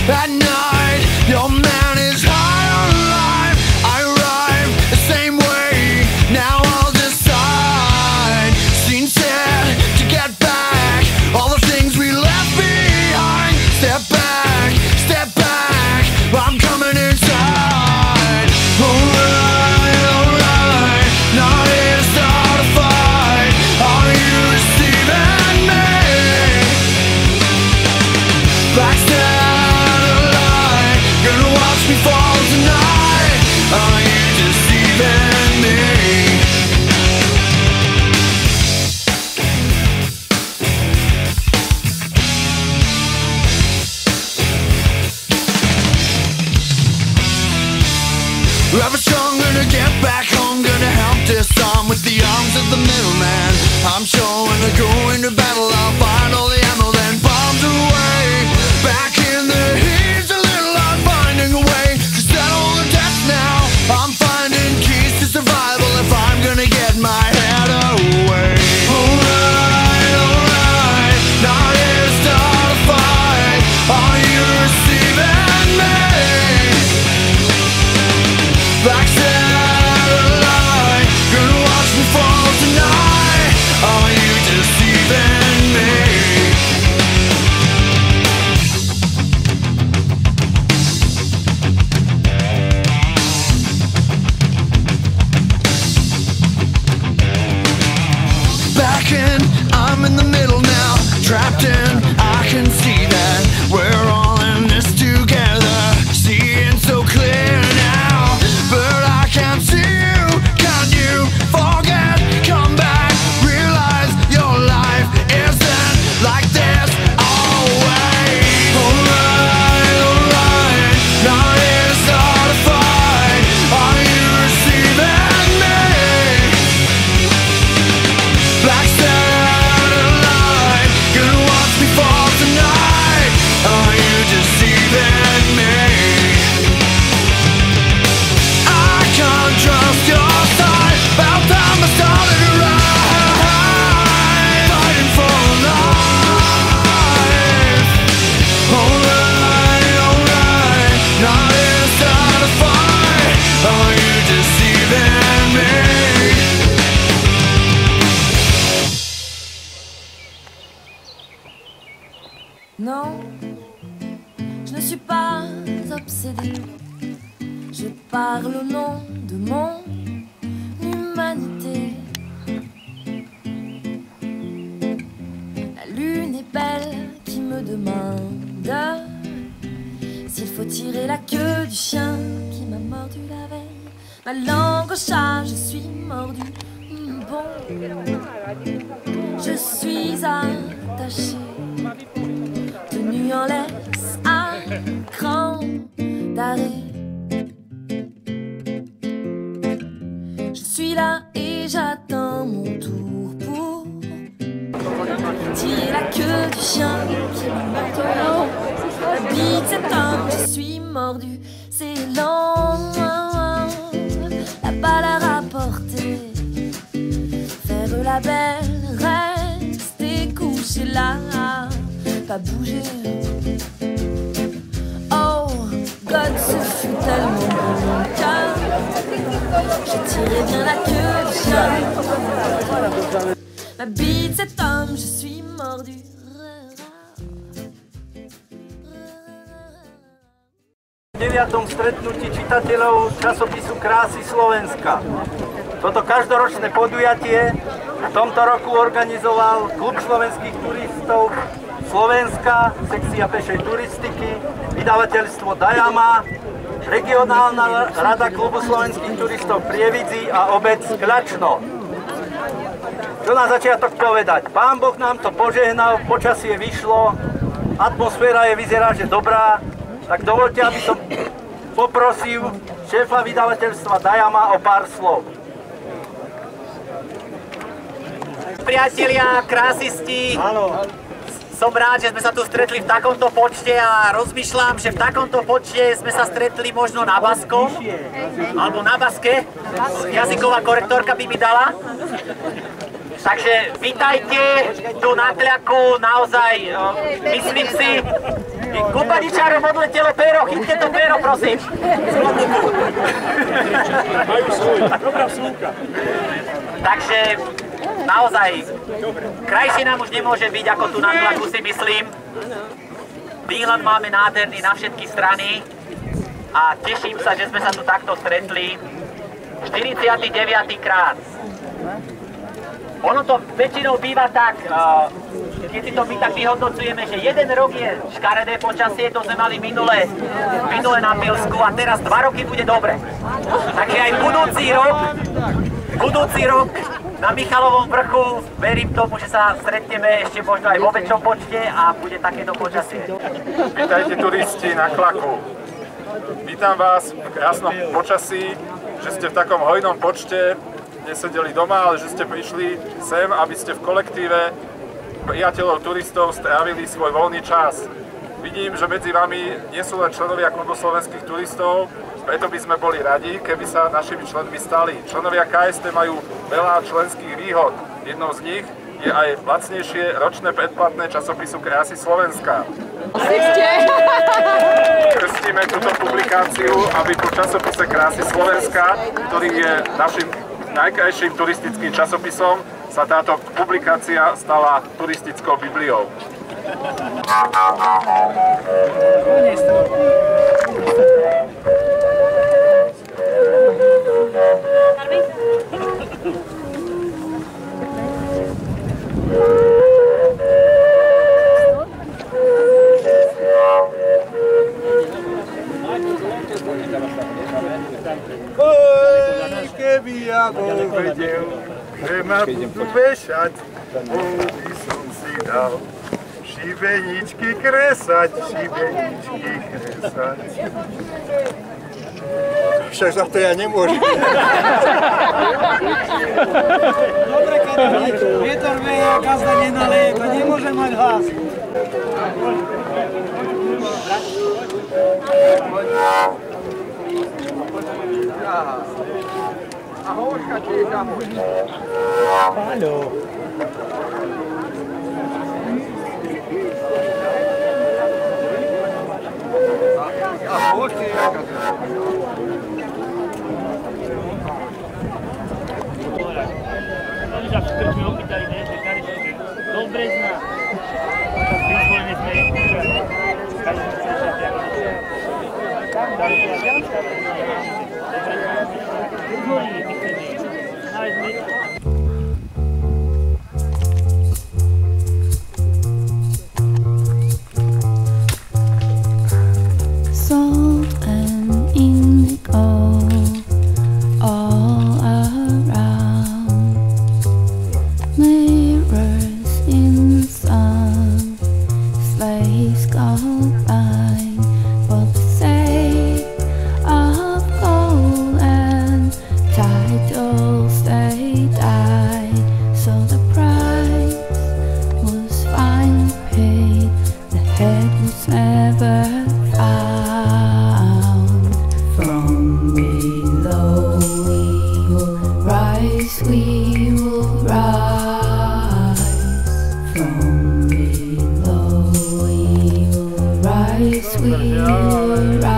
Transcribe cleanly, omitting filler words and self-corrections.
At night, your man is high on life. I arrive the same way. Now I'll decide. Seen said to get back all the things we left behind. Step back, I'm coming inside. Alright, not here to start a fight. Are you receiving me? Backstab the light, gonna watch me fall tonight. Are you deceiving me? Rather strong, gonna get back home, gonna help disarm with the arms of the middleman. I'm sure when I go into battle, I'll find all the ammo, then bombs away. Back in the heat, a little I'm finding a way to settle the debts now. I'm finding keys to survival if I'm gonna get my head away. Alright, not here to start a fight. Are you receiving me? Backstab the light, gonna watch me fall tonight. Are you deceiving me? Back in, I'm in the middle now. Trapped in, I can see that we're all in this together. Seeing so clear now, but I can't see you. Can you forget? Come back, realize your life isn't like this always. Alright, not here to start a fight. Are you receiving me? Backstab the light, gonna watch me fall tonight. Are you deceiving me? I can't trust your side. About time I started to ride, fighting for life. Alright, not here to start a fight. Are you deceiving me? Non, je ne suis pas obsédée. Je parle au nom de mon humanité. La lune est belle qui me demande s'il faut tirer la queue du chien qui m'a mordu la veille. Ma langue au chat, je suis mordu. Bon, je suis attachée, tenue en laisse à cran d'arrêt. Je suis là et j'attends mon tour pour tirer la queue du chien qui m'a mordu. La bite cet homme, je suis mordu. C'est lent, la balle à rapporter. Faire la belle, rester couché là, pas bouger. Oh God, ce fut tellement bon car je tirais bien la queue du chien. Ma bite cet homme, je suis mordu. V 9. stretnutí čitateľov časopisu Krásy Slovenska. Toto každoročné podujatie v tomto roku organizoval Klub slovenských turistov Slovenska, sekcia pešej turistiky, vydavateľstvo Dajama, regionálna rada Klubu slovenských turistov Prievidzi a obec Kľačno. Čo na začiatok povedať? Pán Boh nám to požehnal, počasie vyšlo, atmosféra vyzerá, že dobrá, tak dovoľte, aby som poprosil šéfa vydavateľstva Dajama o pár slov. Priatelia, krásisti, som rád, že sme sa tu stretli v takomto počte a rozmýšľam, že v takomto počte sme sa stretli možno na baskom, alebo na baske, jazyková korektorka by mi dala. Takže vítajte tu na Kľaku, naozaj myslím si, Kupaničárom odletelo péro, chyťte to péro, prosím. Takže naozaj, krajšie nám už nemôže byť, ako tu na Tlaku, si myslím. Výhľad máme nádherný na všetky strany a teším sa, že sme sa tu takto stretli 49. krát. Ono to väčšinou býva tak, keď si to my tak vyhodnocujeme, že jeden rok je škaredé počasie, to sme mali minule na Pilsku a teraz 2 roky bude dobre. Takže aj budúci rok na Michalovom vrchu, verím tomu, že sa stretneme ešte možno aj vo väčšom počte a bude takéto počasie. Vítajte turisti na Klaku. Vítam vás v krásnom počasí, že ste v takom hojnom počte nesedeli doma, ale že ste prišli sem, aby ste v kolektíve priateľov turistov strávili svoj voľný čas. Vidím, že medzi vami nie sú len členovia klubu slovenských turistov, preto by sme boli radi, keby sa našimi členmi stali. Členovia KST majú veľa členských výhod. Jednou z nich je aj lacnejšie ročné predplatné časopisu Krásy Slovenska. Krstíme túto publikáciu, aby po časopise Krásy Slovenska, ktorý je našim najkrajším turistickým časopisom, sa táto publikácia stala turistickou bibliou. Keby ja bol vedel, že ma budú vešať, by som si dal šibeničky kresať. Však za to ja nemôžem. Dobre, keď vietor veje, gazda nenaleje, to nemôže mať hlas. Ahojka, či je tam? Haló. Oni sa v krčme opýtali, že Karešovke do Brezna. Vyzvoľne sme Salt and indigo all around, mirrors in the sun, slaves go by for the sake of gold and titles they died, so the price was finally paid, the head was never found. From below we will rise, we will rise. From below we will rise, we will rise.